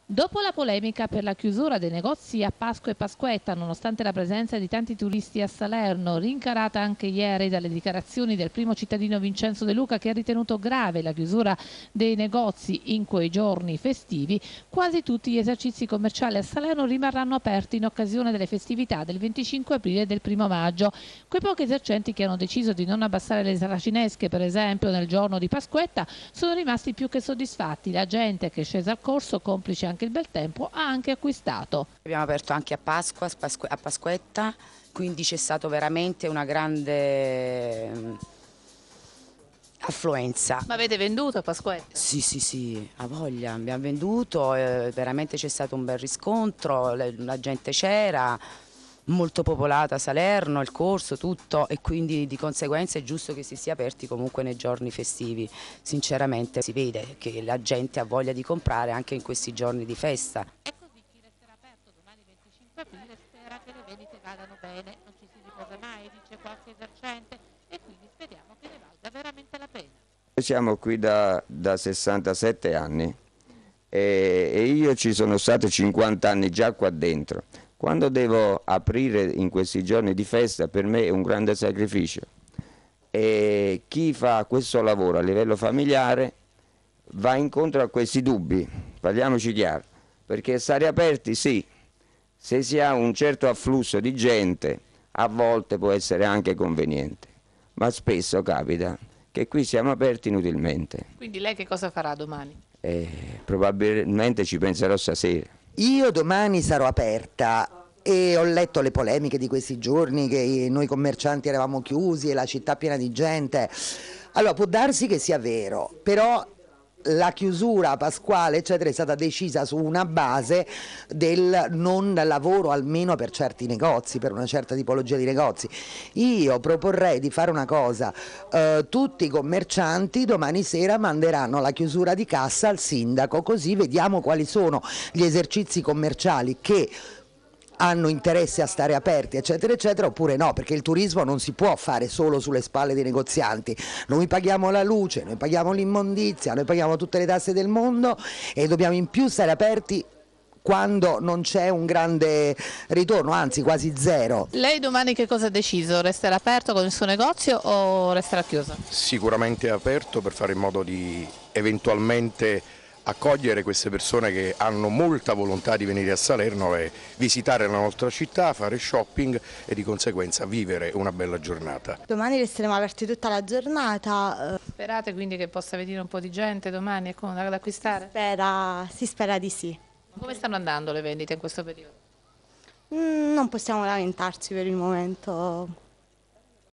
Dopo la polemica per la chiusura dei negozi a Pasqua e Pasquetta, nonostante la presenza di tanti turisti a Salerno, rincarata anche ieri dalle dichiarazioni del primo cittadino Vincenzo De Luca, che ha ritenuto grave la chiusura dei negozi in quei giorni festivi, quasi tutti gli esercizi commerciali a Salerno rimarranno aperti in occasione delle festività del 25 aprile e del 1° maggio. Quei pochi esercenti che hanno deciso di non abbassare le saracinesche, per esempio nel giorno di Pasquetta, sono rimasti più che soddisfatti. La gente che è scesa al corso, complice anche il bel tempo, ha anche acquistato. Abbiamo aperto anche a Pasqua, a Pasquetta, quindi c'è stato veramente una grande affluenza. Ma avete venduto a Pasquetta? Sì, ha voglia, abbiamo venduto, veramente c'è stato un bel riscontro, la gente c'era, molto popolata Salerno, il corso, tutto, e quindi di conseguenza è giusto che si sia aperti comunque nei giorni festivi. Sinceramente si vede che la gente ha voglia di comprare anche in questi giorni di festa. E così chi resterà aperto domani 25 aprile spera che le vendite vadano bene, non ci si riposa mai, dice qualche esercente, e quindi speriamo che ne valga veramente la pena. Siamo qui da 67 anni e io ci sono stato 50 anni già qua dentro. Quando devo aprire in questi giorni di festa, per me è un grande sacrificio, e chi fa questo lavoro a livello familiare va incontro a questi dubbi, parliamoci chiaro, perché stare aperti sì, se si ha un certo afflusso di gente a volte può essere anche conveniente, ma spesso capita che qui siamo aperti inutilmente. Quindi lei che cosa farà domani? Probabilmente ci penserò stasera. Io domani sarò aperta e ho letto le polemiche di questi giorni che noi commercianti eravamo chiusi e la città piena di gente. Allora può darsi che sia vero, però la chiusura pasquale eccetera è stata decisa su una base del non lavoro almeno per certi negozi, per una certa tipologia di negozi. Io proporrei di fare una cosa, tutti i commercianti domani sera manderanno la chiusura di cassa al sindaco, così vediamo quali sono gli esercizi commerciali che hanno interesse a stare aperti eccetera eccetera, oppure no, perché il turismo non si può fare solo sulle spalle dei negozianti. Noi paghiamo la luce, noi paghiamo l'immondizia, noi paghiamo tutte le tasse del mondo e dobbiamo in più stare aperti quando non c'è un grande ritorno, anzi quasi zero. Lei domani che cosa ha deciso? Resterà aperto con il suo negozio o resterà chiuso? Sicuramente aperto per fare in modo di eventualmente accogliere queste persone che hanno molta volontà di venire a Salerno e visitare la nostra città, fare shopping e di conseguenza vivere una bella giornata. Domani resteremo aperti tutta la giornata. Sperate quindi che possa venire un po' di gente domani ad acquistare? Si spera di sì. Come stanno andando le vendite in questo periodo? Non possiamo lamentarci per il momento.